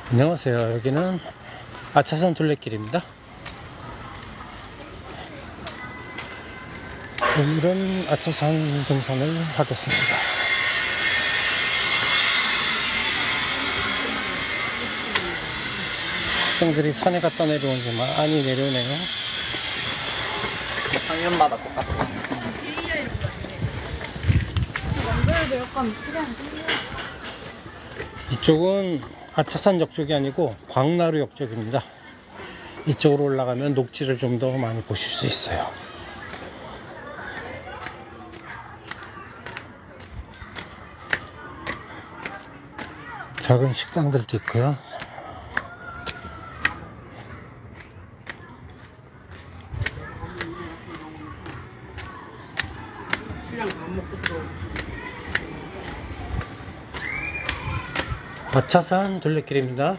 안녕하세요. 여기는 아차산 둘레길입니다. 오늘은 아차산 등산을 하겠습니다. 학생들이 산에 갔다 내려오지 많이 내려오네요. 당면마다 똑같아. 이쪽은 아차산 역쪽이 아니고 광나루 역쪽입니다. 이쪽으로 올라가면 녹지를 좀 더 많이 보실 수 있어요. 작은 식당들도 있고요. 아차산 둘레길입니다.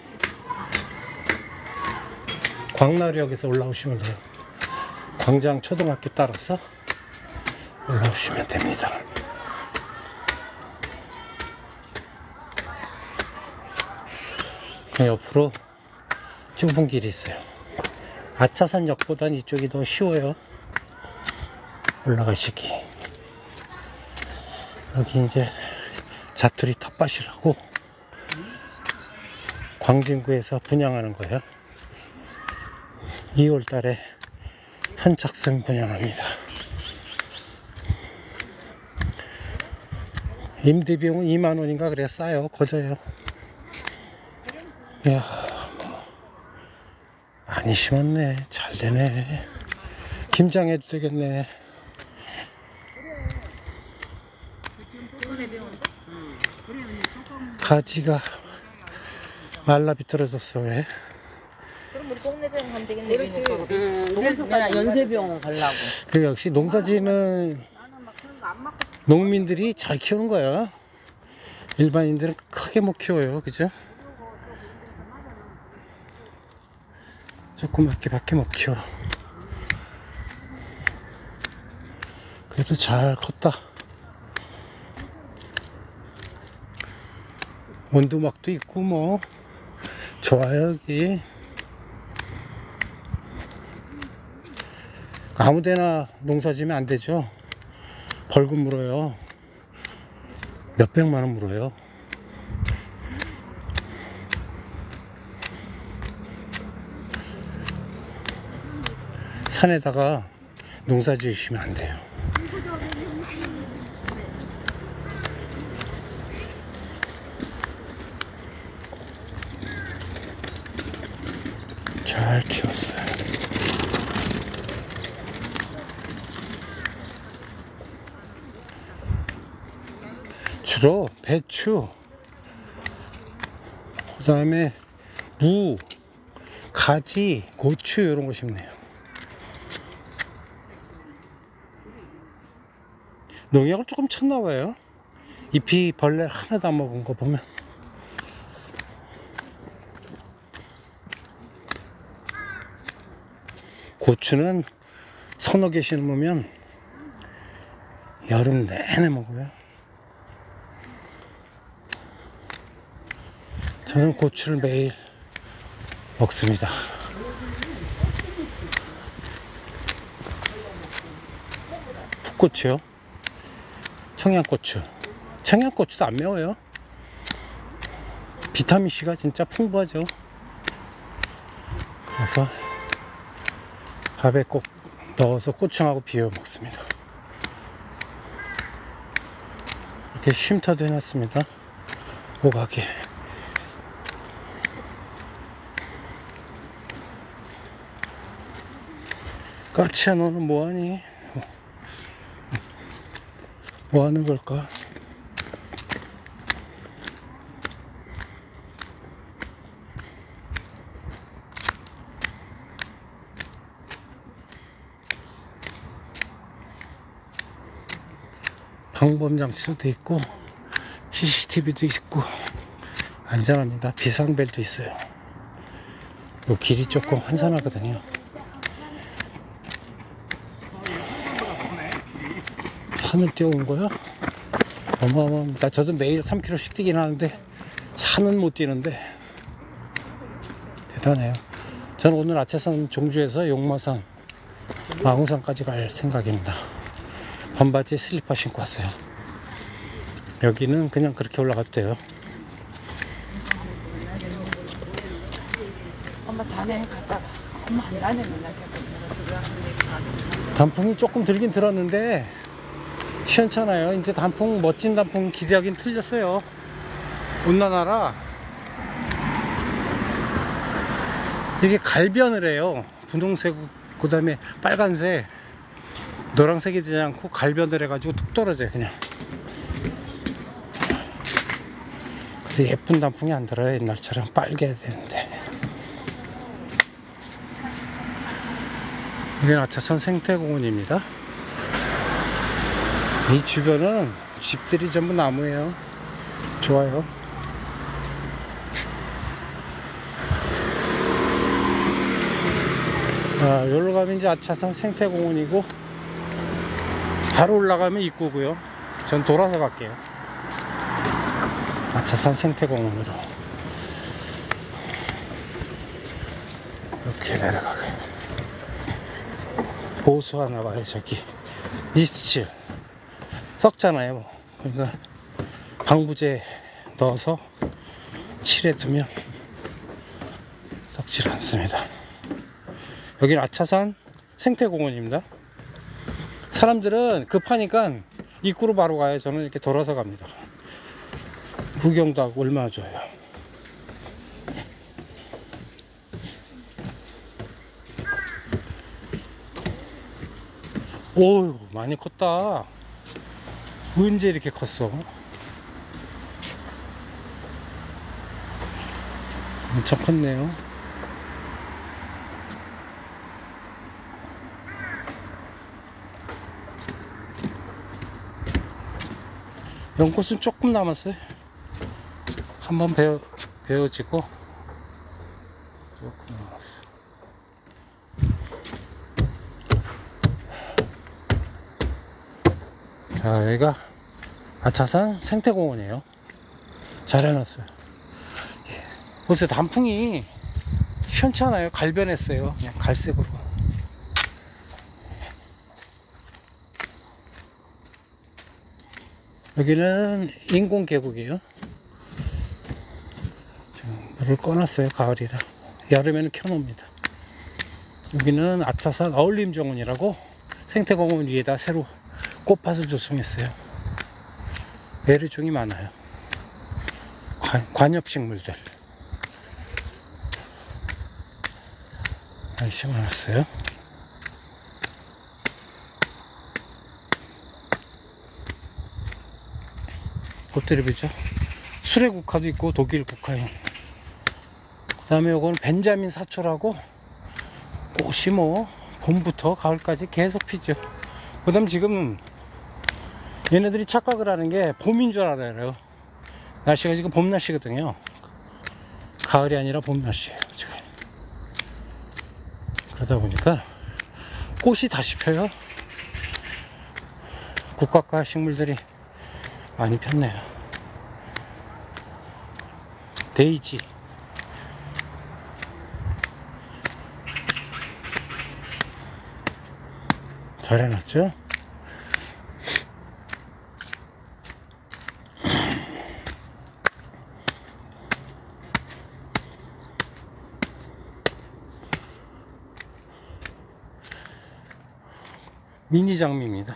광나루역에서 올라오시면 돼요. 광장 초등학교 따라서 올라오시면 됩니다. 옆으로 좁은 길이 있어요. 아차산역보단 이쪽이 더 쉬워요. 올라가시기. 여기 이제 자투리 텃밭이라고 광진구에서 분양하는 거예요. 2월 달에 선착순 분양합니다. 임대 비용은 2만 원인가 그래야 싸요. 거저요. 이야, 많이 심었네. 잘 되네. 김장해도 되겠네. 가지가 말라 비틀어졌어. 왜? 그럼 우리 동네병원 가면 되겠네. 그렇지. 내가 연세병원 가려고. 그 역시 농사지는 농민들이 잘 키우는 거야. 일반인들은 크게 못 키워요. 그죠? 조그맣게 밖에 못 키워. 그래도 잘 컸다. 원두막도 있고 뭐 좋아요. 여기 아무데나 농사지면 안 되죠. 벌금 물어요. 몇백만 원 물어요. 산에다가 농사 지으시면 안 돼요. 잘 키웠어요. 주로 배추, 그 다음에 무, 가지, 고추 이런 거 심네요. 농약을 조금 쳤나 봐요. 잎이 벌레 하나도 안 먹은 거 보면. 고추는 서너 개 심으면 여름 내내 먹어요. 저는 고추를 매일 먹습니다. 풋고추요. 청양고추. 청양고추도 안 매워요. 비타민C가 진짜 풍부하죠. 그래서 밥에 꼭 넣어서 고추하고 비벼 먹습니다. 이렇게 쉼터도 해놨습니다. 오가게. 까치야, 너는 뭐하니? 뭐하는 걸까? 방범장치도 있고 CCTV도 있고 안전합니다. 비상벨도 있어요. 이 길이 조금 한산하거든요. 산을 뛰어온 거야? 어마어마합니다. 저도 매일 3km씩 뛰긴 하는데 산은 못 뛰는데 편해요. 저는 오늘 아차산 종주에서 용마산, 망우산까지 갈 생각입니다. 반바지 슬리퍼 신고 왔어요. 여기는 그냥 그렇게 올라가도 돼요. 엄마 자네 갔다가 엄마 안 자네 맨날 단풍이 조금 들긴 들었는데 시원찮아요. 이제 단풍, 멋진 단풍 기대하긴 틀렸어요. 온난화라 이게 갈변을 해요. 분홍색, 그 다음에 빨간색, 노란색이 되지 않고 갈변을 해가지고 툭 떨어져요 그냥. 그래서 예쁜 단풍이 안 들어요. 옛날처럼 빨개야 되는데. 여기는 아차산 생태공원입니다. 이 주변은 집들이 전부 나무예요. 좋아요. 자, 여기로 가면 이제 아차산 생태공원이고, 바로 올라가면 입구고요. 전 돌아서 갈게요. 아차산 생태공원으로 이렇게 내려가게. 보수하나봐요. 저기 니스칠 썩잖아요. 그러니까 방부제 넣어서 칠해두면 썩질 않습니다. 여기는 아차산 생태공원입니다. 사람들은 급하니까 입구로 바로 가요. 저는 이렇게 돌아서 갑니다. 구경도 하고 얼마나 좋아요. 오우, 많이 컸다. 언제 이렇게 컸어? 엄청 컸네요. 연꽃은 조금 남았어요. 한번 베어지고 조금 남았어요. 자, 여기가 아차산 생태공원이에요. 잘 해놨어요. 보세요, 단풍이 시원찮아요. 갈변했어요. 그냥 갈색으로. 여기는 인공 계곡이에요. 지금 물을 꺼놨어요. 가을이라. 여름에는 켜놓습니다. 여기는 아차산 어울림정원이라고 생태공원 위에다 새로 꽃밭을 조성했어요. 베르종이 많아요. 관엽식물들 많이 심어놨어요. 꽃들이 보죠. 수레 국화도 있고 독일 국화용. 그 다음에 요건 벤자민 사초라고 꽃이 뭐 봄부터 가을까지 계속 피죠. 그 다음 지금 얘네들이 착각을 하는 게 봄인 줄 알아요. 날씨가 지금 봄 날씨거든요. 가을이 아니라 봄 날씨예요 지금. 그러다 보니까 꽃이 다시 펴요. 국화과 식물들이 많이 폈네요. 데이지, 잘 해놨죠? 미니 장미입니다.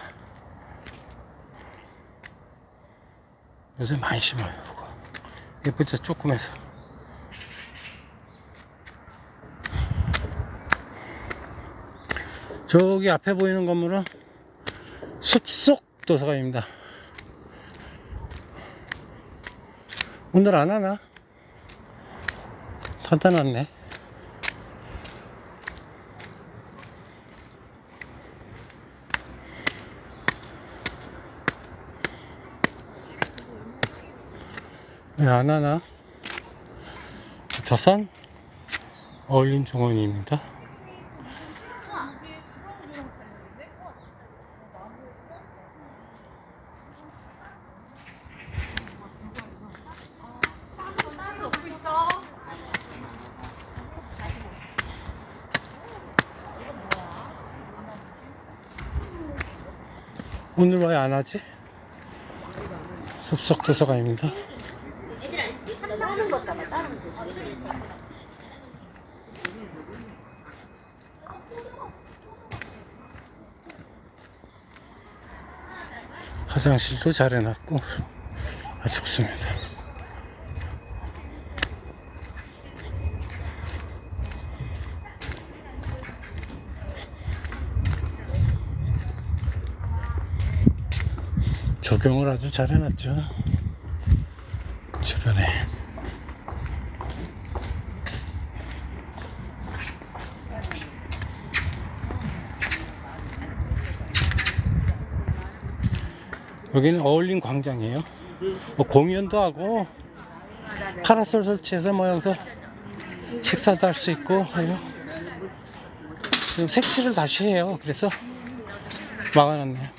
요새 많이 심어요. 예쁘죠? 조그매서. 저기 앞에 보이는 건물은 숲속 도서관입니다. 오늘 안 하나? 닫아놨네. 왜 안 하나? 아차산 어울림정원입니다. 오늘 왜 안 하지? 숲속 도서관입니다. 다른 것 같아. 다른 거. 화장실도 잘 해놨고 아주 좋습니다. 조경을 아주 잘 해놨죠. 주변에. 여기는 어울림 광장이에요. 뭐 공연도 하고 파라솔 설치해서 뭐 여기서 식사도 할 수 있고 해요. 지금 색칠을 다시 해요. 그래서 막아놨네요.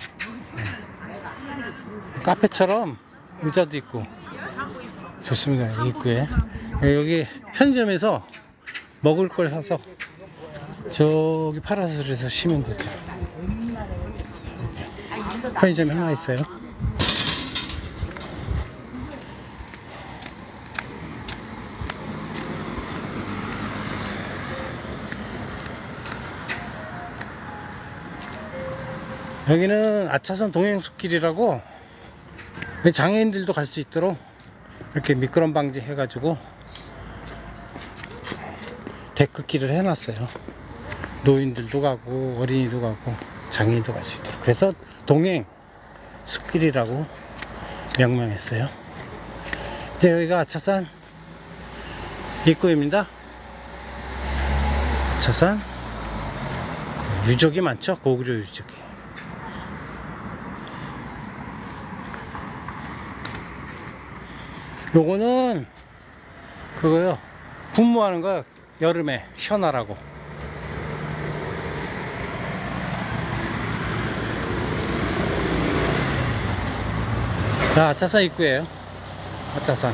카페처럼 의자도 있고 좋습니다. 이 입구에. 여기 편의점에서 먹을 걸 사서 저기 파라솔에서 쉬면 되죠. 편의점이 하나 있어요. 여기는 아차산 동행숲길이라고 장애인들도 갈 수 있도록 이렇게 미끄럼 방지 해가지고 데크길을 해놨어요. 노인들도 가고 어린이도 가고 장애인도 갈 수 있도록. 그래서 동행 숲길이라고 명명했어요. 이제 여기가 아차산 입구입니다. 아차산 유적이 많죠. 고구려 유적이. 요거는 그거요. 분무하는 거 여름에 시원하라고. 자, 아차산 입구예요. 아차산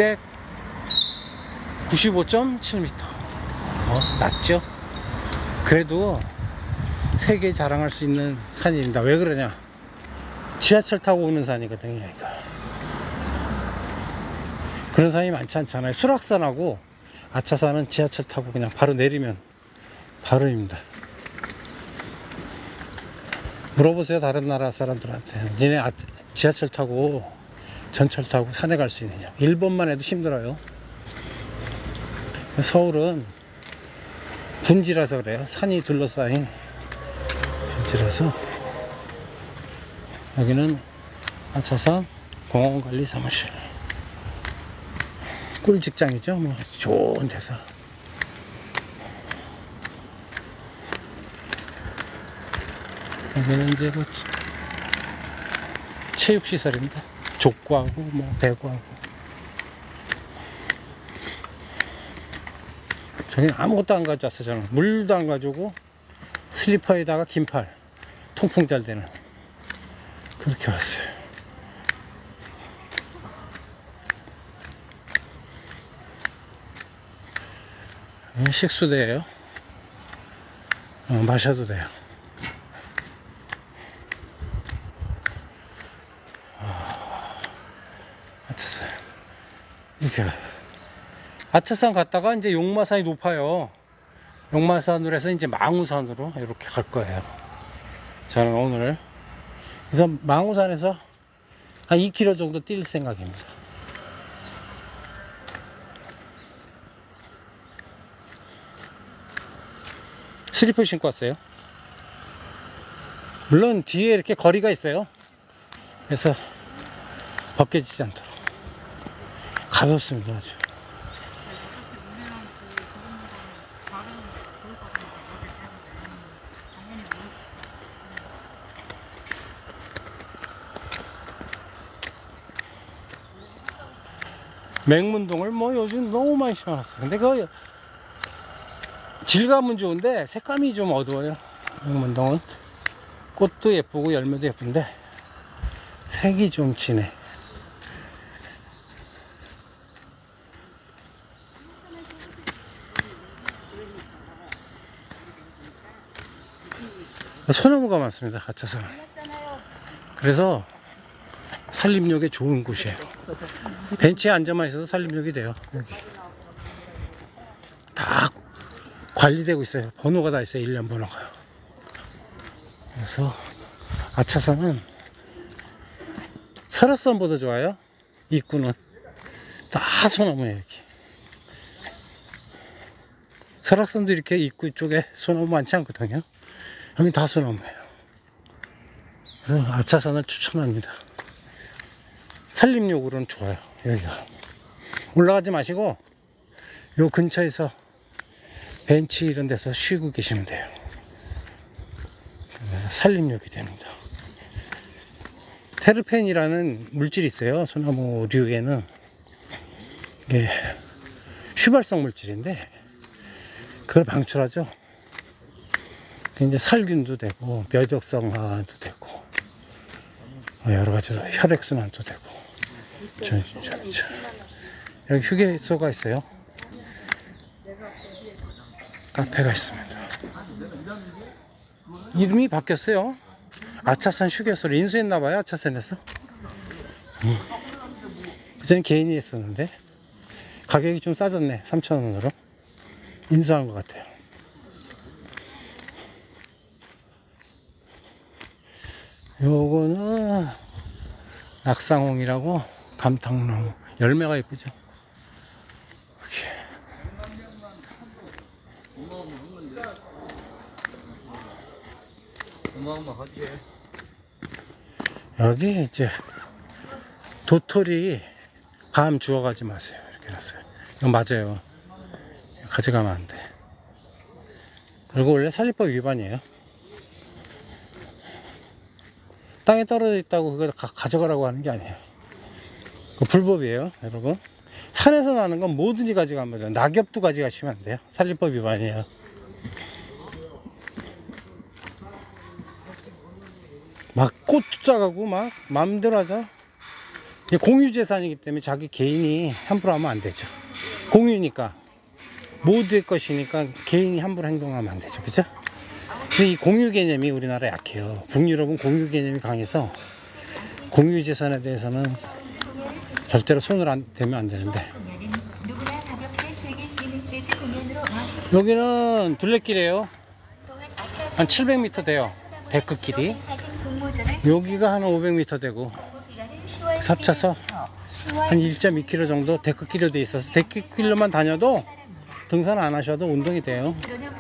295.7m. 낮죠? 그래도 세계 자랑할 수 있는 산입니다. 왜 그러냐? 지하철 타고 오는 산이거든요. 이거. 그런 산이 많지 않잖아요. 수락산하고 아차산은 지하철 타고 그냥 바로 내리면 바로입니다. 물어보세요. 다른 나라 사람들한테. 니네 지하철 타고 전철 타고 산에 갈 수 있느냐. 일본만 해도 힘들어요. 서울은 분지라서 그래요. 산이 둘러싸인 분지라서. 여기는 아차산 공원관리 사무실. 꿀 직장이죠. 뭐 좋은 데서. 여기는 이제 뭐 체육시설입니다. 족구하고 뭐 배구하고. 저는 아무것도 안 가져왔어요. 저는 물도 안 가지고 슬리퍼에다가 긴팔 통풍 잘 되는 그렇게 왔어요. 식수대예요. 마셔도 돼요. 아차산 이렇게 아차산 갔다가 이제 용마산이 높아요. 용마산으로 해서 이제 망우산으로 이렇게 갈 거예요. 저는 오늘 그래서 망우산에서 한 2km 정도 뛸 생각입니다. 슬리퍼 신고 왔어요. 물론 뒤에 이렇게 거리가 있어요. 그래서 벗겨지지 않도록. 가볍습니다. 아주. 맹문동을 뭐 요즘 너무 많이 심어놨어요. 근데 그 질감은 좋은데 색감이 좀 어두워요. 맹문동은 꽃도 예쁘고 열매도 예쁜데 색이 좀 진해. 소나무가 많습니다. 아차산 그래서 산림욕에 좋은 곳이에요. 벤치에 앉아만 있어도 산림욕이 돼요. 여기 다 관리되고 있어요. 번호가 다 있어요. 1년 번호가. 그래서 아차산은 설악산보다 좋아요. 입구는 다 소나무예요. 여기 설악산도 이렇게 입구 쪽에 소나무 많지 않거든요. 여기 다 소나무예요. 그래서 아차산을 추천합니다. 산림욕으로는 좋아요. 여기가 올라가지 마시고 요 근처에서 벤치 이런 데서 쉬고 계시면 돼요. 그래서 산림욕이 됩니다. 테르펜이라는 물질이 있어요. 소나무류에는 이게 휘발성 물질인데 그걸 방출하죠. 이제 살균도 되고 면역성화도 되고 여러 가지로 혈액순환도 되고 여기 휴게소가 있어요. 카페가 있습니다. 이름이 바뀌었어요. 아차산 휴게소를 인수했나봐요. 아차산에서. 그전에 개인이 했었는데 가격이 좀 싸졌네. 3,000원으로 인수한 것 같아요. 요거는 낙상홍이라고 감탕나무 열매가 예쁘죠. 어마어마하지. 여기 이제 도토리 밤 주워가지 마세요. 이렇게 해놨어요. 이건 맞아요. 가져가면 안 돼. 그리고 원래 산림법 위반이에요. 땅에 떨어져 있다고 그걸 가져가라고 하는 게 아니에요. 그 불법이에요, 여러분. 산에서 나는 건 뭐든지 가져가면 돼요. 낙엽도 가져가시면 안 돼요. 산림법 위반이에요. 막 꽃 쫓아가고 막 마음대로 하죠. 이게 공유재산이기 때문에 자기 개인이 함부로 하면 안 되죠. 공유니까 모두의 것이니까 개인이 함부로 행동하면 안 되죠. 그죠? 근데 이 공유 개념이 우리나라 약해요. 북유럽은 공유 개념이 강해서 공유재산에 대해서는 절대로 손을 대면 안 되는데 여기는 둘레길이에요. 한 700m 돼요. 데크길이. 여기가 한 500m 되고 합쳐서 한 1.2km 정도 데크길로 돼 있어서 데크길로만 다녀도 등산 안 하셔도 운동이 돼요.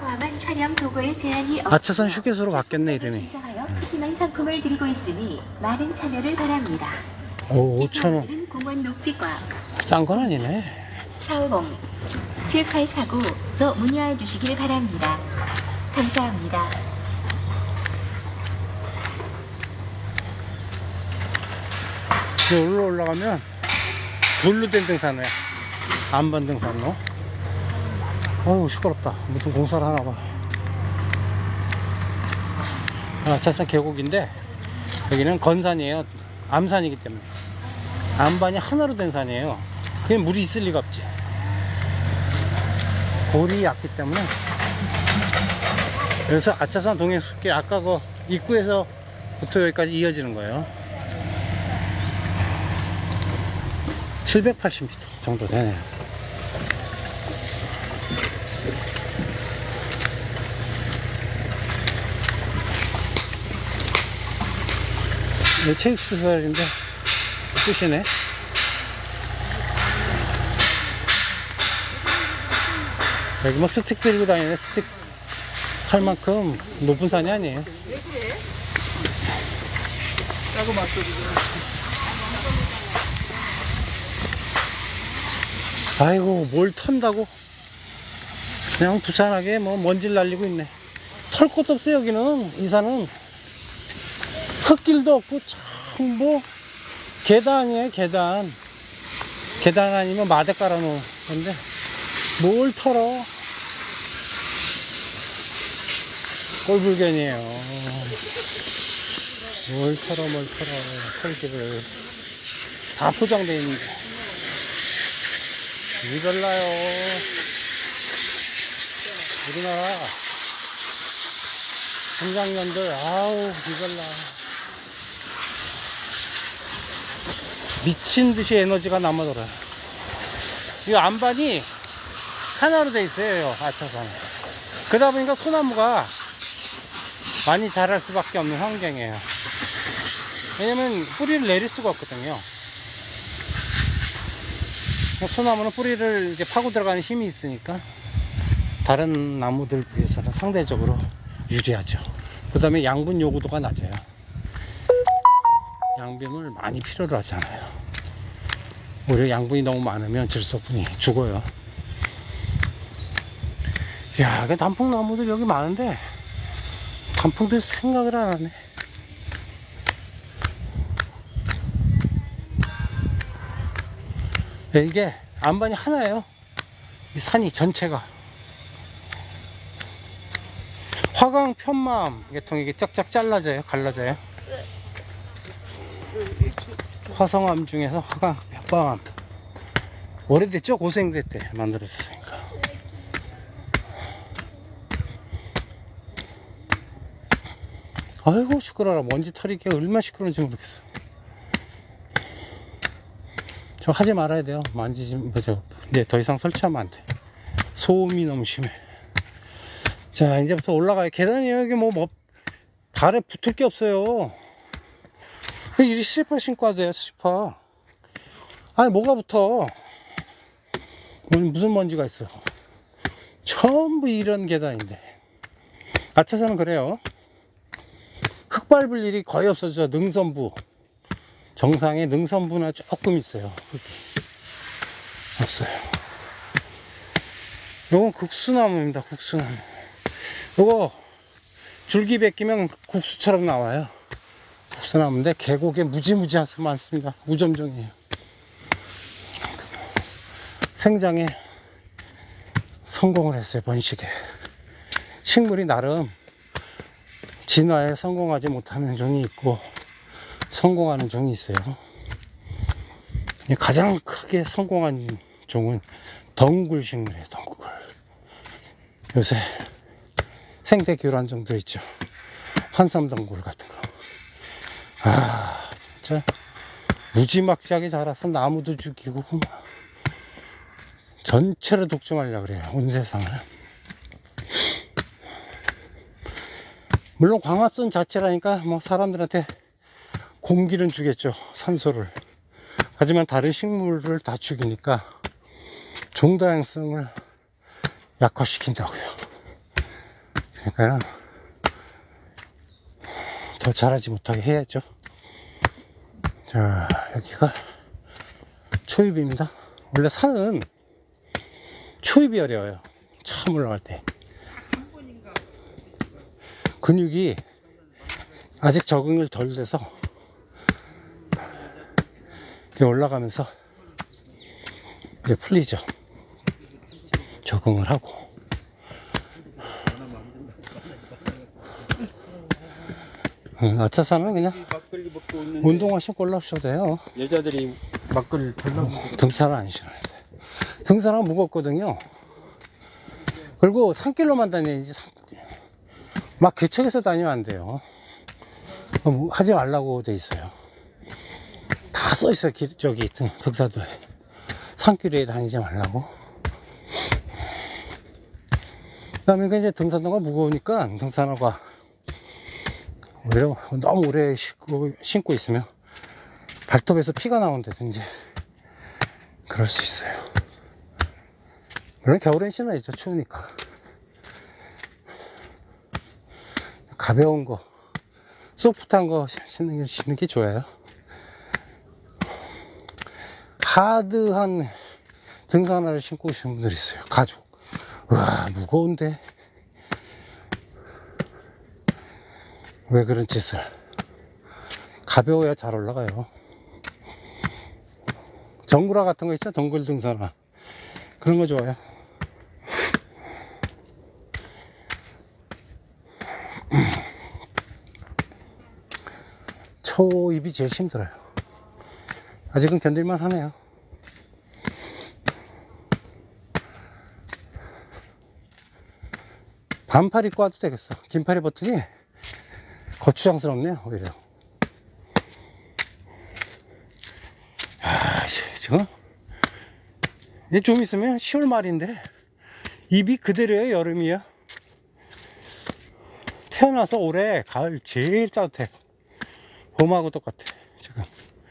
아차산 휴게소로 바뀌었네 이름이. 푸짐한 상품을 드리고 있으니 많은 참여를 바랍니다. 오 5,000원. 공원 녹지과 싼 건 아니네. 450-7849로 문의해 주시길 바랍니다. 감사합니다. 여기로 올라가면 돌로 된 등산로야. 안반 등산로. 어우 시끄럽다. 무슨 공사를 하나봐. 아차산 계곡인데 여기는 건산이에요. 암산이기 때문에 안반이 하나로 된 산이에요. 그냥 물이 있을 리가 없지. 골이 얕기 때문에. 여기서 아차산 동해숲길 아까 그 입구에서부터 여기까지 이어지는 거예요. 780m 정도 되네요. 체육시설인데 끝이네. 여기 뭐 스틱 들고 다니네. 스틱 할 만큼 높은 산이 아니에요. 짜고 맛도 아이고 뭘 턴다고 그냥 부산하게 뭐 먼지를 날리고 있네. 털 것도 없어요. 여기는 이 산은 흙길도 없고 참 뭐 계단이에요. 계단 아니면 마대 깔아놓은 건데 뭘 털어. 꼴불견이에요. 뭘 털어 털길을 다 포장되어 있는데 이별나요. 우리나라 중장년들 아우 이별나. 미친 듯이 에너지가 남아돌아요. 이 안반이 하나로 돼 있어요, 아차산은. 그러다 보니까 소나무가 많이 자랄 수밖에 없는 환경이에요. 왜냐면 뿌리를 내릴 수가 없거든요. 소나무는 뿌리를 이제 파고 들어가는 힘이 있으니까 다른 나무들 비해서는 상대적으로 유리하죠. 그 다음에 양분 요구도가 낮아요. 양분을 많이 필요로 하지 않아요. 오히려 양분이 너무 많으면 질소분이 죽어요. 야, 그 단풍나무들 여기 많은데 단풍들 생각을 안 하네. 네, 이게 안반이 하나예요. 이 산이 전체가. 화강 편마암 계통이 이게 쫙쫙 잘라져요. 갈라져요. 화성암 중에서 화강 편마암. 오래됐죠? 고생대 때 만들었으니까. 아이고 시끄러라. 먼지 털이 얼마나 시끄러운지 모르겠어. 저 하지 말아야 돼요. 만지지, 뭐죠. 이제 더 이상 설치하면 안 돼. 소음이 너무 심해. 자, 이제부터 올라가요. 계단이 여기 발에 붙을 게 없어요. 이 슬리퍼 신고 와야 돼요, 슬리퍼. 아니, 뭐가 붙어. 무슨 먼지가 있어. 전부 이런 계단인데. 아차산은 그래요. 흙 밟을 일이 거의 없어져. 능선부. 정상에 능선부나 조금 있어요. 흙이. 없어요. 요건 국수나무입니다. 국수나무. 요거 줄기 벗기면 국수처럼 나와요. 국수나무인데 계곡에 무지무지 많습니다. 우점종이에요. 생장에 성공을 했어요. 번식에. 식물이 나름 진화에 성공하지 못하는 종이 있고 성공하는 종이 있어요. 가장 크게 성공한 종은 덩굴 식물이에요. 덩굴. 요새 생태 교란 정도 있죠. 환삼덩굴 같은 거. 아, 진짜 무지막지하게 자라서 나무도 죽이고 전체를 독점하려고 그래요. 온 세상을. 물론 광합선 자체라니까 뭐 사람들한테 공기는 주겠죠. 산소를. 하지만 다른 식물을 다 죽이니까 종다양성을 약화시킨다고요. 그러니까 더 자라지 못하게 해야죠. 자, 여기가 초입입니다. 원래 산은 초입이 어려워요. 처음 올라갈 때. 근육이 아직 적응을 덜 돼서 올라가면서 이제 풀리죠. 적응을 하고. 아차산은 그냥 운동화 신고 올라오셔도 돼요. 여자들이 막걸리 등산을 안 신어야 돼. 등산은 무겁거든요. 그리고 산길로만 다녀야지. 막 개척해서 다니면 안 돼요. 하지 말라고 돼 있어요. 다 써 있어요. 저기 등산도에. 산길 위에 다니지 말라고. 그 다음에 이제 등산로가 무거우니까 등산화가 오히려 너무 오래 신고 있으면 발톱에서 피가 나온다든지 그럴 수 있어요. 물론 겨울엔 신어야죠. 추우니까. 가벼운 거, 소프트한 거 신는 게 좋아요. 하드한 등산화를 신고 오시는 분들이 있어요. 가죽. 와, 무거운데. 왜 그런 짓을. 가벼워야 잘 올라가요. 정구라 같은 거 있죠? 덩굴 등산화. 그런 거 좋아요. 초입이 제일 힘들어요. 아직은 견딜만 하네요. 반팔 입고 와도 되겠어. 긴팔 입었더니 거추장스럽네요. 오히려 지금. 이제 좀 있으면 10월 말인데 입이 그대로예요. 여름이야. 태어나서 올해 가을 제일 따뜻해. 봄하고 똑같아 지금.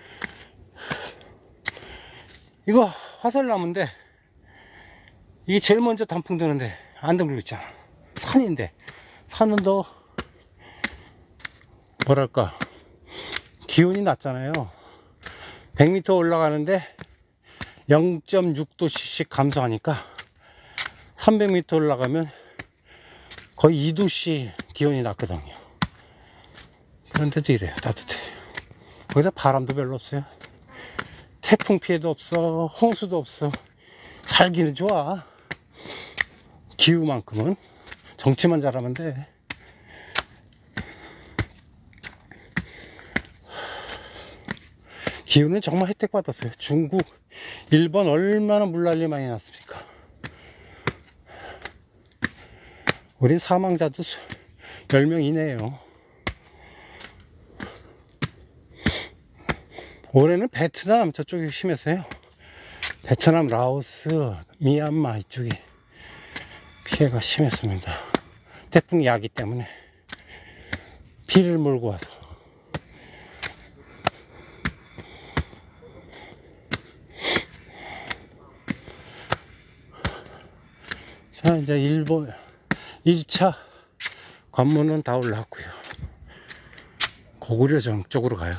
이거 화살나무인데 이게 제일 먼저 단풍 드는데 안 들고 있잖아. 산인데 산은 더 뭐랄까 기온이 낮잖아요. 100m 올라가는데 0.6도씩 감소하니까 300m 올라가면 거의 2도씩 기온이 낮거든요. 그런데도 이래요. 따뜻해. 거기다 바람도 별로 없어요. 태풍 피해도 없어. 홍수도 없어. 살기는 좋아. 기후만큼은. 정치만 잘하면 돼. 기후는 정말 혜택 받았어요. 중국, 일본 얼마나 물난리 많이 났습니까? 우린 사망자도 10명 이내예요. 올해는 베트남 저쪽이 심했어요. 베트남, 라오스, 미얀마 이쪽이 피해가 심했습니다. 태풍 야기 때문에 비를 몰고 와서. 자, 이제 일본 1차 관문은 다 올라왔고요. 고구려정 쪽으로 가요.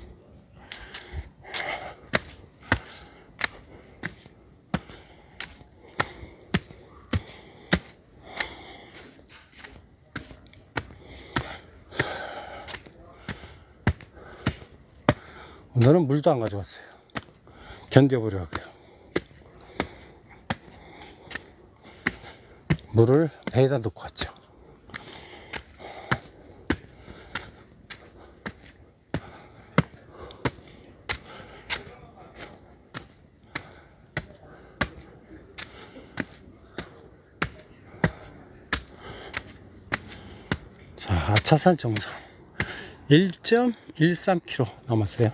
오늘은 물도 안 가져왔어요. 견뎌보려고요. 물을 배에다 넣고 왔죠. 자, 아차산 정상 1.13km 남았어요.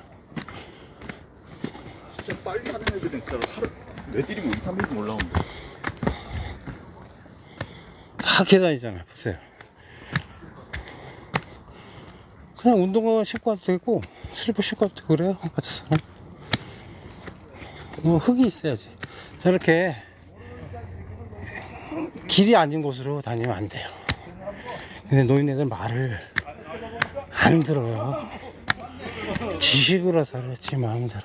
진짜 빨리 하는 애들은 진짜로 하루 매들이면 2, 3일도 올라온대. 다 계단이잖아요. 보세요. 그냥 운동화 신고 와도 되고 슬리퍼 신고 와도 되고 그래요. 아차산은 흙이 있어야지. 저렇게 길이 아닌 곳으로 다니면 안 돼요. 근데 노인네들 말을 안 들어요. 지식으로 살았지 마음대로.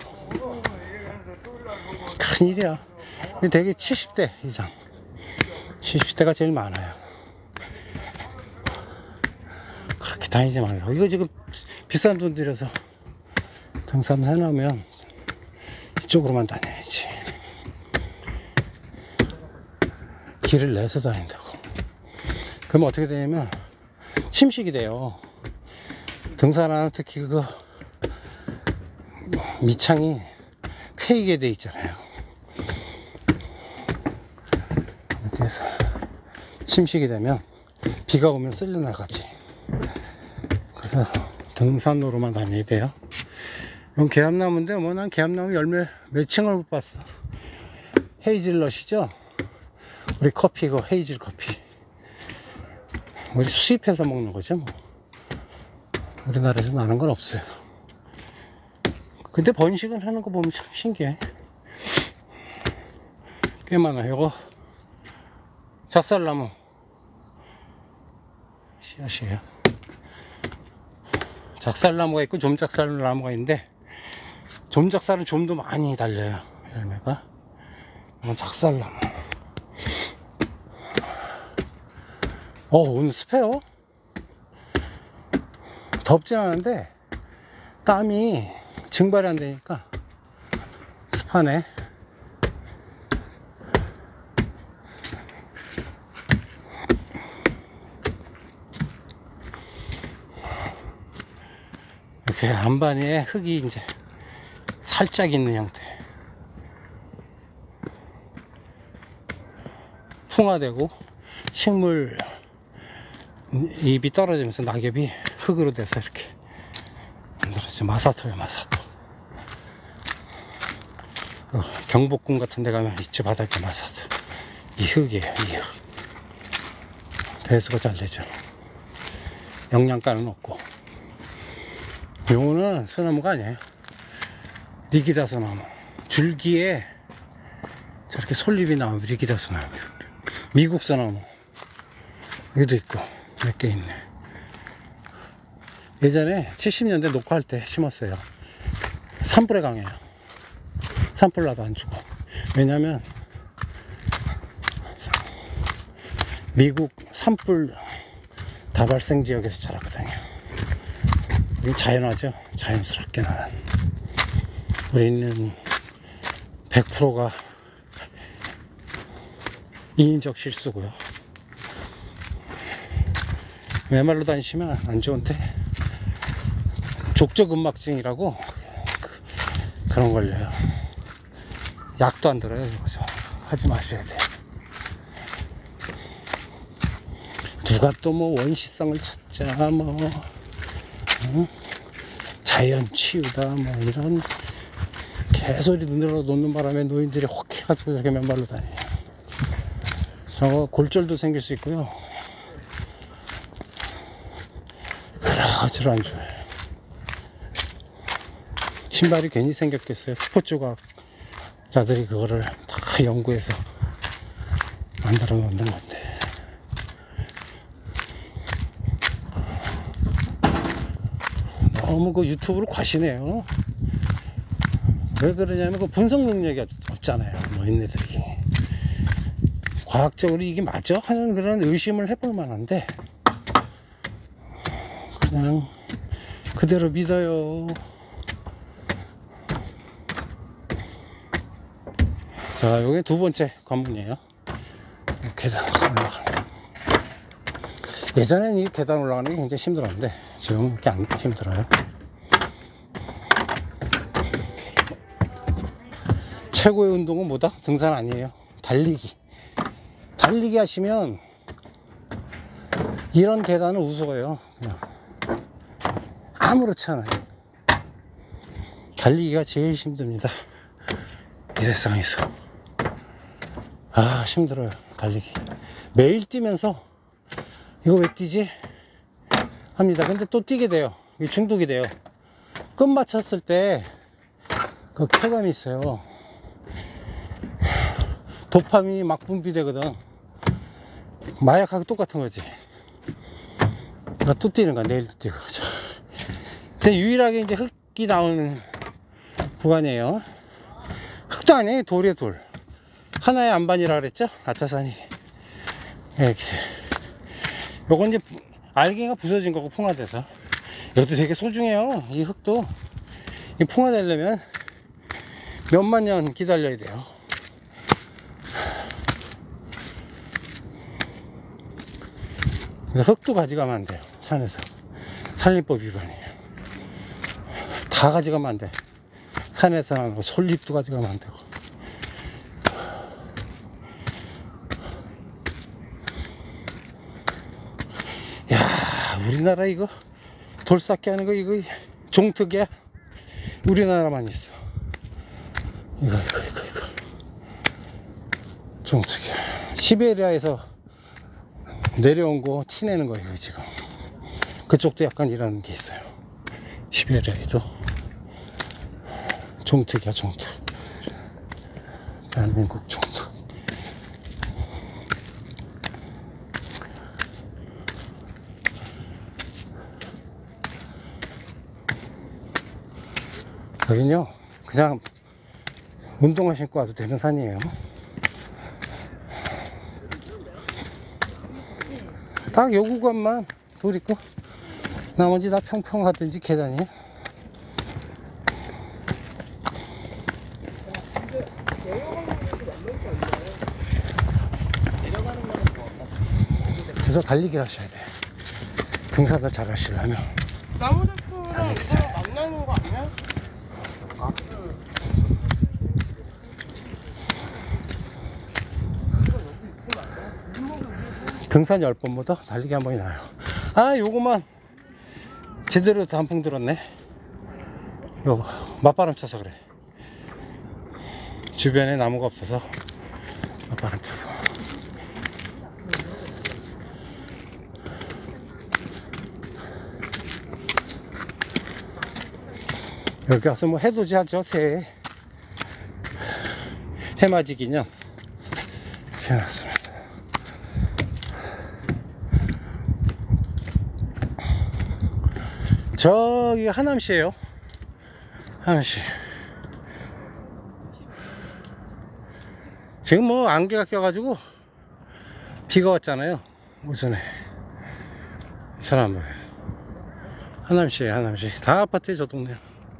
큰일이야. 되게 70대 이상 70대가 제일 많아요. 그렇게 다니지 말고. 이거 지금 비싼 돈 들여서 등산을 해놓으면 이쪽으로만 다녀야지. 길을 내서 다닌다고. 그러면 어떻게 되냐면 침식이 돼요. 등산하는 특히 그거 밑창이 패이게 돼 있잖아요. 그래서 침식이 되면 비가 오면 쓸려 나가지. 그래서 등산로로만 다녀야 돼요. 이건 개암나무인데 뭐 난 개암나무 열매 매칭을 못 봤어. 헤이즐넛이죠. 우리 커피 이거 헤이즐 커피. 우리 수입해서 먹는 거죠 뭐. 우리나라에서 나는 건 없어요. 근데 번식은 하는 거 보면 참 신기해. 꽤 많아요. 이거 작살나무 씨앗이에요. 작살나무가 있고 좀작살나무가 있는데 좀작살은 좀 더 많이 달려요. 열매가. 이건 작살나무. 오늘 습해요. 덥진 않은데 땀이 증발이 안 되니까 습하네. 이렇게 안반에 흙이 이제 살짝 있는 형태. 풍화되고 식물 잎이 떨어지면서 낙엽이 흙으로 돼서 이렇게 만들어져. 마사토예요, 마사토. 경복궁 같은 데 가면 있죠. 바닥에 맞아서. 이 흙이에요, 이 흙. 배수가 잘 되죠. 영양가는 없고. 요거는 소나무가 아니에요. 니기다 소나무. 줄기에 저렇게 솔잎이 나오면 니기다 소나무. 미국 소나무. 여기도 있고 몇 개 있네. 예전에 70년대 녹화할 때 심었어요. 산불에 강해요. 산불 나도 안 죽어. 왜냐면 미국 산불 다발생 지역에서 자라거든요. 이게 자연하죠. 자연스럽게 나는. 우리는 100%가 인위적 실수고요. 맨발로 다니시면 안 좋은데 족저근막증이라고 그런 걸려요. 약도 안 들어요. 그래서 하지 마셔야 돼요. 누가 또 뭐 원시성을 찾자 뭐 자연 치유다 뭐 이런 개소리 눈으로 놓는 바람에 노인들이 혹 해가지고 저렇게 맨발로 다녀요. 저거 골절도 생길 수 있고요. 여러 가지로 안 좋아요. 신발이 괜히 생겼겠어요. 스포츠 과학자들이 그거를 다 연구해서 만들어 놓는 건데. 너무 그 유튜브로 과시네요. 왜 그러냐면 그 분석 능력이 없잖아요. 노인네들이. 과학적으로 이게 맞아? 하는 그런 의심을 해볼 만한데 그냥 그대로 믿어요. 자, 여기 두 번째 관문이에요. 계단 올라가는. 예전엔 이 계단 올라가는 게 굉장히 힘들었는데 지금은 그렇게 안 힘들어요. 최고의 운동은 뭐다? 등산 아니에요. 달리기. 달리기 하시면 이런 계단은 우스워요. 그냥 아무렇지 않아요. 달리기가 제일 힘듭니다. 이 세상에서. 아, 힘들어요. 달리기. 매일 뛰면서 이거 왜 뛰지? 합니다. 근데 또 뛰게 돼요. 이게 중독이 돼요. 끝 맞췄을 때 그 쾌감이 있어요. 도파민이 막 분비되거든. 마약하고 똑같은 거지. 나 또 뛰는 거야. 내일도 뛰고. 근데 유일하게 이제 흙이 나오는 구간이에요. 흙도 아니에요. 돌이에요, 돌. 하나의 안반이라 그랬죠? 아차산이. 이렇게. 요건 이제 알갱이가 부서진 거고, 풍화돼서. 이것도 되게 소중해요. 이 흙도. 이 풍화되려면 몇만 년 기다려야 돼요. 그래서 흙도 가져가면 안 돼요. 산에서. 산림법 위반이에요. 다 가져가면 안 돼. 산에서는 솔잎도 가져가면 안 되고. 야, 우리나라 이거 돌 쌓기 하는 거 이거 종특이야. 우리나라만 있어. 이거 종특이야. 시베리아에서 내려온 거 티내는 거예요 지금. 그쪽도 약간 이런 게 있어요. 시베리아에도 종특이야, 종특. 대한민국 종특. 여긴요 그냥 운동화 신고 와도 되는 산이에요. 딱 요 구간만 돌 있고 나머지 다 평평하든지 계단이에요. 그래서 달리기를 하셔야 돼. 등산을 잘 하시려면 달리기 잘. 등산 10번보다 달리기 한 번이 나아요. 아, 요거만 제대로 단풍 들었네. 요거 맞바람 쳐서 그래. 주변에 나무가 없어서 바람 펴서. 여기 와서 뭐 해돋이 하죠. 새해 해맞이 기념 이렇게 해놨습니다. 저기 하남시에요. 하남시. 지금 뭐 안개가 껴가지고 비가 왔잖아요. 오전에 잘 안 보여요. 하남시에요. 하남시. 다 아파트에 저 동네.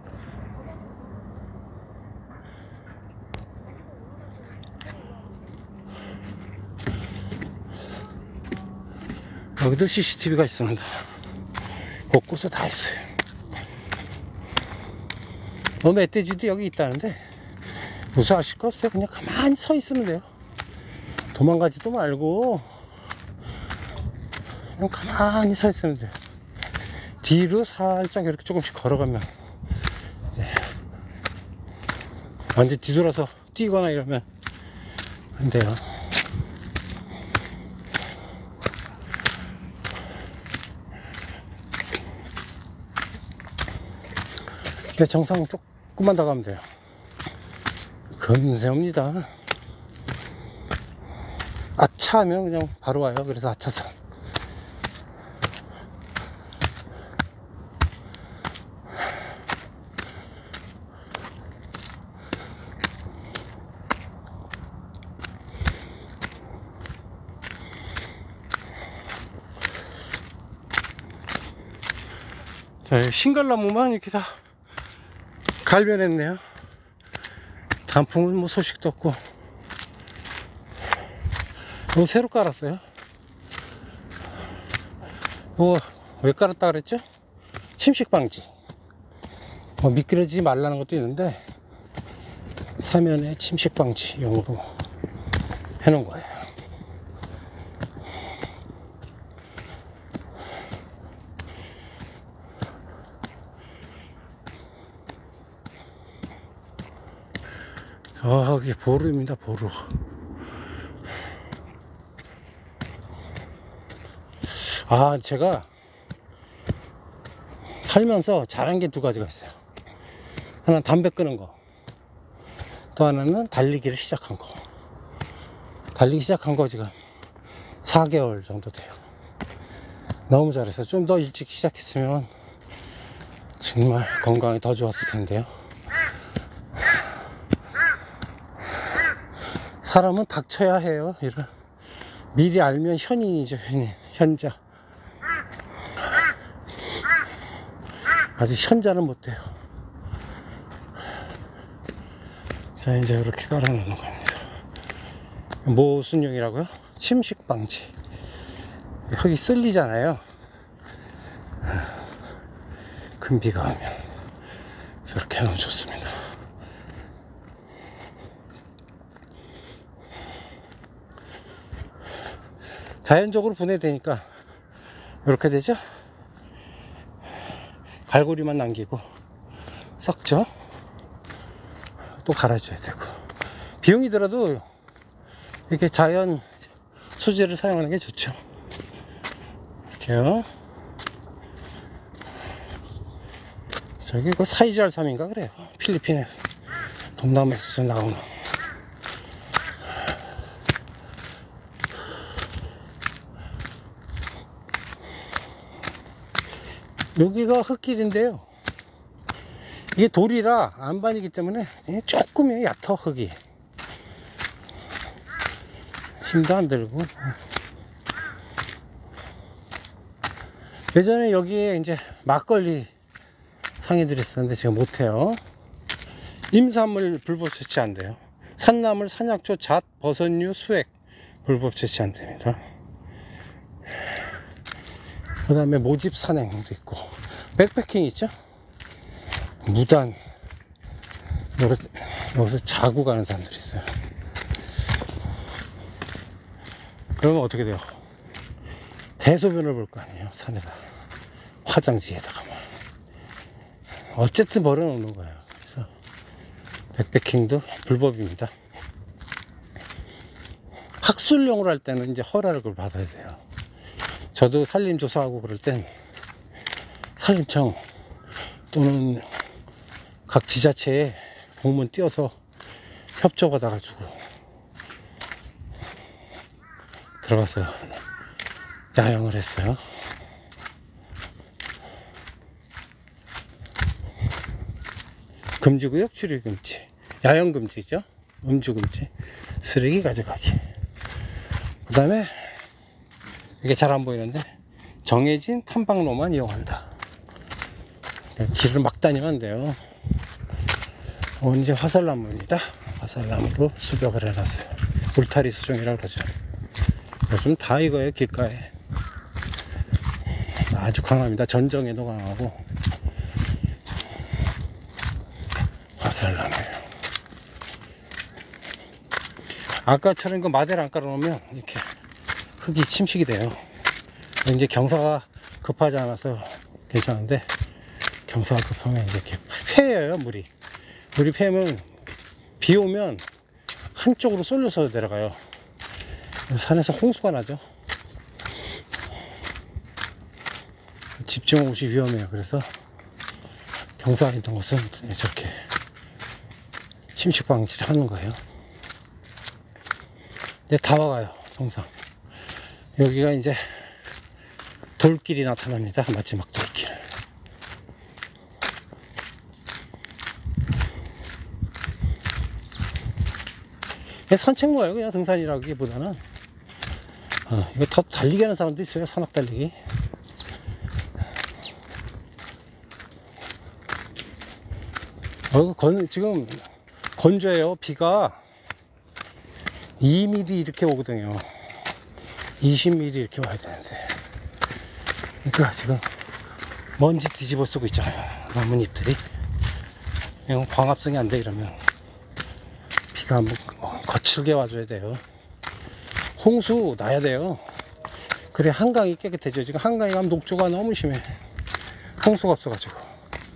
여기도 CCTV가 있습니다. 곳곳에 다 있어요. 뭐 멧돼지도 여기 있다는데 무서워하실 거 없어요. 그냥 가만히 서 있으면 돼요. 도망가지도 말고 그냥 가만히 서 있으면 돼요. 뒤로 살짝 이렇게 조금씩 걸어가면 이제 완전 뒤돌아서 뛰거나 이러면 안 돼요. 정상 조금만 더 가면 돼요. 금세옵니다. 아차 하면 그냥 바로 와요. 그래서 아차선. 자, 신갈나무만 이렇게 다 갈변했네요. 단풍은 뭐 소식도 없고. 이거 새로 깔았어요. 이거 왜 깔았다 그랬죠? 침식 방지. 뭐 미끄러지지 말라는 것도 있는데 사면에 침식 방지 용으로 해놓은 거예요. 저기 보루입니다. 보루. 아, 제가 살면서 잘한 게 두 가지가 있어요. 하나는 담배 끊은 거, 또 하나는 달리기를 시작한 거. 달리기 시작한 거 지금 4개월 정도 돼요. 너무 잘했어요. 좀 더 일찍 시작했으면 정말 건강이 더 좋았을 텐데요. 사람은 닥쳐야 해요. 이를 미리 알면 현인이죠. 현자. 아직 현자는 못돼요. 자, 이제 이렇게 깔아놓는 겁니다. 모순용이라고요? 침식방지. 흙이 쓸리잖아요. 금비가 오면. 그래서 이렇게 하면 좋습니다. 자연적으로 분해되니까 이렇게 되죠. 갈고리만 남기고 썩죠. 또 갈아줘야 되고. 비용이 들어도 이렇게 자연 소재를 사용하는 게 좋죠. 이렇게요. 저기 그 사이잘삼인가 그래요. 필리핀에서 동남아에서 좀 나오는. 여기가 흙길인데요. 이게 돌이라 안반이기 때문에 조금이 얕아. 흙이 힘도 안 들고. 예전에 여기에 이제 막걸리 상인들이 있었는데 제가 못해요. 임산물 불법 채취 안 돼요. 산나물, 산약초, 잣, 버섯류, 수액 불법 채취 안 됩니다. 그 다음에 모집 산행도 있고, 백패킹 있죠? 무단 여기서 자고 가는 사람들이 있어요. 그러면 어떻게 돼요? 대소변을 볼 거 아니에요. 산에다 화장지에다가 어쨌든 버려놓는 거예요. 그래서 백패킹도 불법입니다. 학술용으로 할 때는 이제 허락을 받아야 돼요. 저도 산림조사하고 그럴 땐 산림청 또는 각 지자체에 공문 띄워서 협조받아가지고 들어가서 야영을 했어요. 금지구역 출입금지, 야영금지죠. 음주금지, 쓰레기 가져가기. 그 다음에 이게 잘 안 보이는데 정해진 탐방로만 이용한다. 길을 막 다니면 안 돼요. 오늘 이제 화살나무입니다. 화살나무로 수벽을 해놨어요. 울타리 수종이라고 그러죠. 요즘 다 이거예요. 길가에 아주 강합니다. 전정에도 강하고. 화살나무예요. 아까처럼 그 마대를 안 깔아놓으면 이렇게 흙이 침식이 돼요. 이제 경사가 급하지 않아서 괜찮은데, 경사가 급하면 이제 이렇게 패여요. 물이 패면 비 오면 한쪽으로 쏠려서 내려가요. 산에서 홍수가 나죠. 집중 옷이 위험해요. 그래서 경사가 있는 곳은 저렇게 침식 방지를 하는 거예요. 이제 다 와가요. 동상 여기가 이제 돌길이 나타납니다. 마지막 돌길. 산책로예요. 그냥 등산이라기보다는. 이거 다 달리기 하는 사람도 있어요. 산악 달리기. 지금 건조해요. 비가 2mm 이렇게 오거든요. 20mm 이렇게 와야 되는데. 그러니까 지금 먼지 뒤집어 쓰고 있잖아요. 나뭇잎들이. 그냥 광합성이 안 돼 이러면 비가 한번 거칠게 와줘야 돼요. 홍수 나야 돼요. 그래 한강이 깨끗해져. 지금 한강에 가면 녹조가 너무 심해. 홍수가 없어가지고.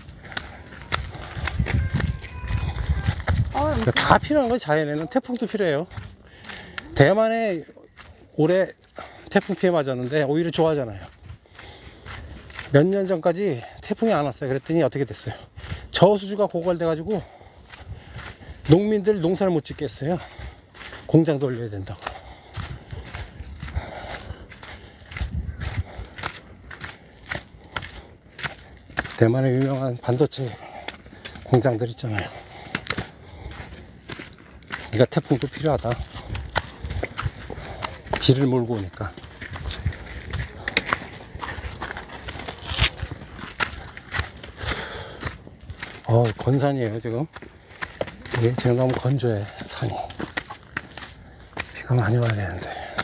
그러니까 다 필요한 거예요. 자연에는 태풍도 필요해요. 대만에 올해 태풍 피해 맞았는데 오히려 좋아하잖아요. 몇 년 전까지 태풍이 안 왔어요. 그랬더니 어떻게 됐어요? 저수지가 고갈돼 가지고 농민들 농사를 못 짓겠어요. 공장 돌려야 된다고. 대만에 유명한 반도체 공장들 있잖아요. 그러니까 태풍도 필요하다. 비를 몰고 오니까. 건산이에요 지금. 이게 지금 너무 건조해 산이. 비가 많이 와야 되는데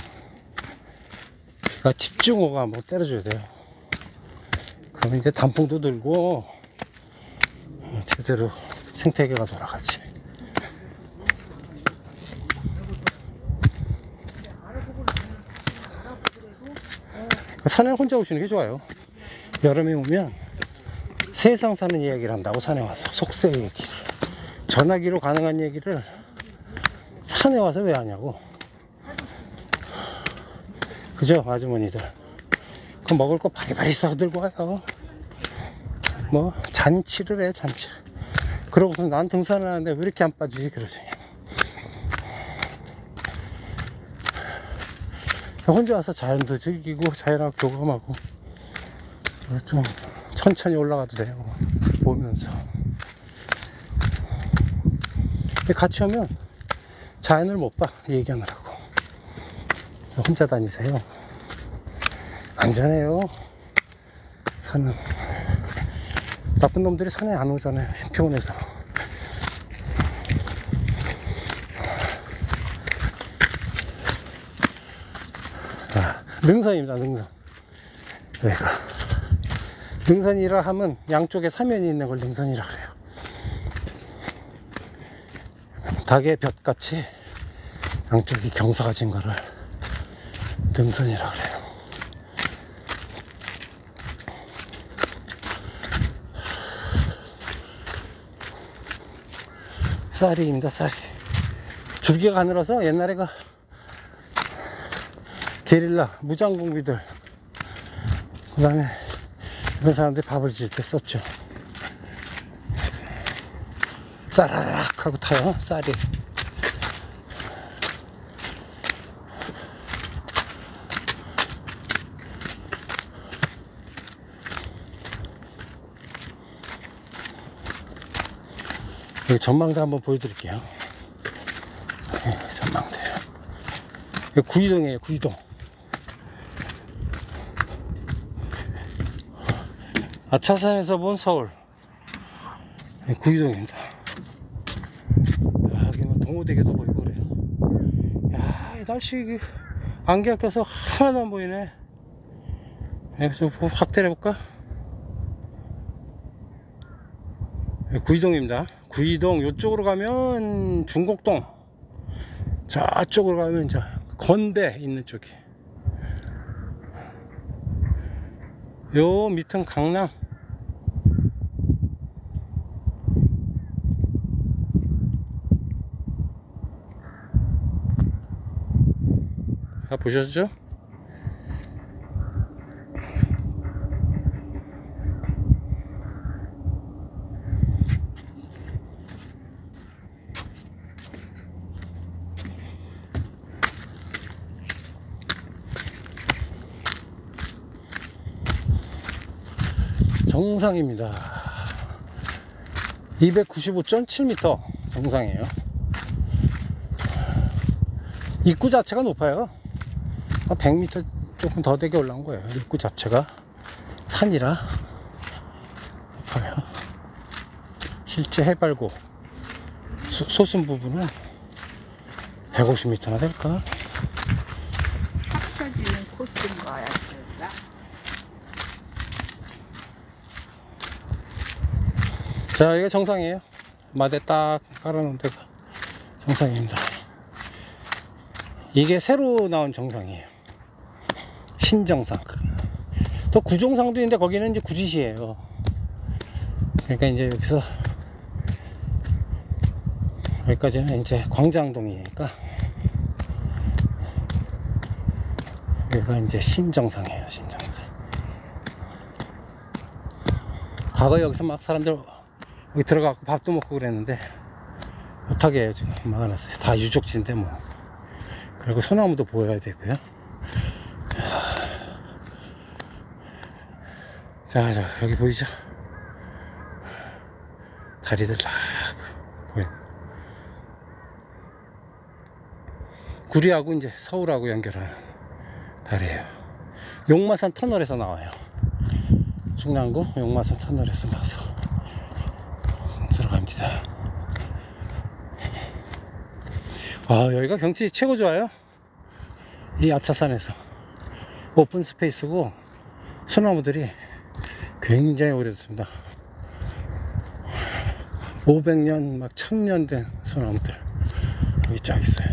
비가 집중호가 뭐 때려줘야 돼요. 그러면 이제 단풍도 들고 제대로 생태계가 돌아가지. 산에 혼자 오시는 게 좋아요. 여름에 오면 세상 사는 이야기를 한다고. 산에 와서 속세 얘기를, 전화기로 가능한 얘기를 산에 와서 왜 하냐고. 그죠 아주머니들. 그 먹을 거 바리바리 싸 들고 와요. 뭐 잔치를 해 잔치. 그러고서 난 등산을 하는데 왜 이렇게 안 빠지지 그러지. 혼자 와서 자연도 즐기고 자연하고 교감하고 좀 천천히 올라가도 돼요. 보면서. 같이 오면 자연을 못 봐. 얘기하느라고. 그래서 혼자 다니세요. 안전해요. 산은. 나쁜 놈들이 산에 안 오잖아요. 피곤해서. 능선입니다. 능선. 여기가 능선이라 하면 양쪽에 사면이 있는 걸 능선이라 그래요. 닭의 볕같이 양쪽이 경사가 진 거를 능선이라 그래요. 쌀입니다, 쌀이. 줄기가 가늘어서 옛날에 그 게릴라 무장공비들, 그 다음에 이런 사람들이 밥을 지을 때 썼죠. 쌀아락 하고 타요, 쌀이. 여기 전망대 한번 보여드릴게요. 네, 전망대. 여기 구이동이에요, 구이동. 아차산에서 본 서울. 네, 구이동입니다. 여기 뭐 동호대교도 보이고 그래요. 야, 이 날씨 안개가 껴서 하나도 안 보이네. 여기 좀 확대를 해볼까? 네, 구이동입니다. 구이동 요쪽으로 가면 중곡동, 저쪽으로 가면 이제 건대 있는 쪽이, 요 밑은 강남. 다 보셨죠? 정상입니다. 295.7m 정상이에요. 입구 자체가 높아요. 100m 조금 더 되게 올라온 거예요. 입구 자체가 산이라 높아요. 실제 해발고 솟은 부분은 150m나 될까? 합쳐지는 코스인 거야. 자, 이게 정상이에요. 마대 딱 깔아놓은 데가 정상입니다. 이게 새로 나온 정상이에요. 신정상. 또 구정상도 있는데 거기는 이제 구리시예요. 그러니까 이제 여기서 여기까지는 이제 광장동이니까 여기가 이제 신정상이에요. 신정상. 과거에 여기서 막 사람들 여기 들어가고 밥도 먹고 그랬는데 못하게 해요. 지금 막아놨어요. 다 유적지인데 뭐. 그리고 소나무도 보여야 되고요. 자, 여기 보이죠? 다리들 다 보여. 구리하고 이제 서울하고 연결하는 다리예요. 용마산 터널에서 나와요. 중랑구 용마산 터널에서 나와서 들어갑니다. 여기가 경치 최고 좋아요. 이 아차산에서 오픈 스페이스고 소나무들이 굉장히 오래됐습니다. 500년 막 1000년 된 소나무들 여기 쫙 있어요.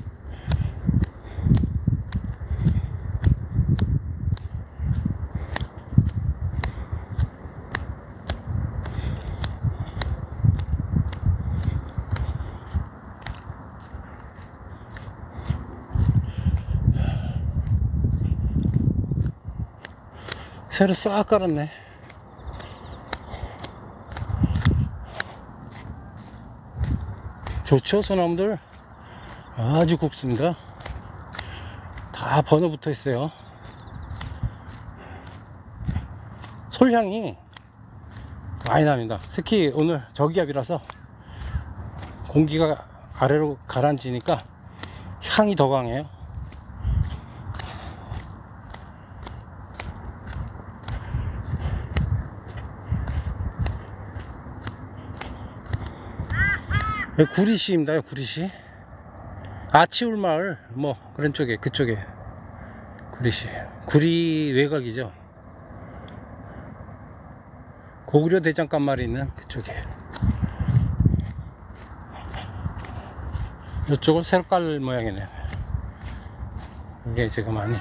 새로 싹 깔았네. 좋죠, 소나무들. 아주 굵습니다. 다 번호 붙어 있어요. 솔향이 많이 납니다. 특히 오늘 저기압이라서 공기가 아래로 가라앉으니까 향이 더 강해요. 구리시입니다. 구리시. 아치울 마을 뭐 그런 쪽에, 그쪽에 구리시. 구리 외곽이죠. 고구려 대장간 말이 있는 그쪽에. 이쪽은 새로 깔 모양이네요. 이게 지금 아니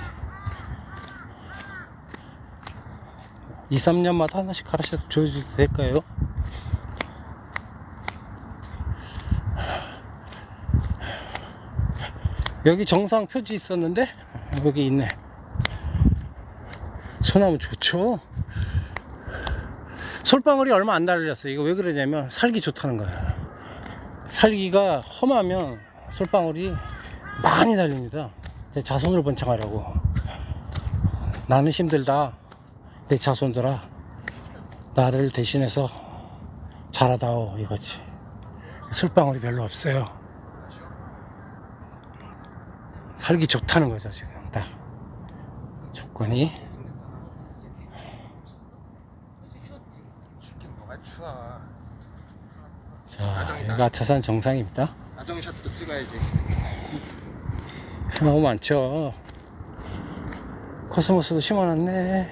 2, 3년마다 하나씩 갈아셔도 될까요? 여기 정상 표지 있었는데 여기 있네. 소나무 좋죠. 솔방울이 얼마 안 달렸어요. 이거 왜 그러냐면 살기 좋다는 거예요. 살기가 험하면 솔방울이 많이 달립니다. 제 자손을 번창하려고. 나는 힘들다, 내 자손들아 나를 대신해서 자라다오, 이거지. 솔방울이 별로 없어요. 살기 좋다는 거죠. 지금 딱 조건이. 자, 여기가 아차산 정상입니다. 아정샷도 찍어야지. 너무 많죠. 코스모스도 심어놨네.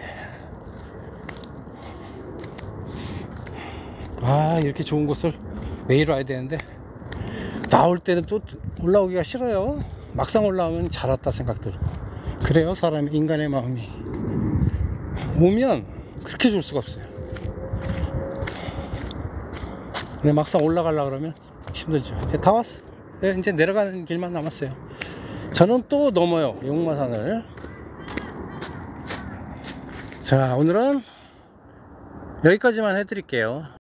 아, 이렇게 좋은 곳을 매일 와야 되는데 나올 때는 또 올라오기가 싫어요. 막상 올라오면 잘 왔다 생각 들고. 그래요, 사람이, 인간의 마음이. 오면 그렇게 좋을 수가 없어요. 근데 막상 올라가려고 그러면 힘들죠. 이제 다 왔어. 네, 이제 내려가는 길만 남았어요. 저는 또 넘어요, 용마산을. 자, 오늘은 여기까지만 해드릴게요.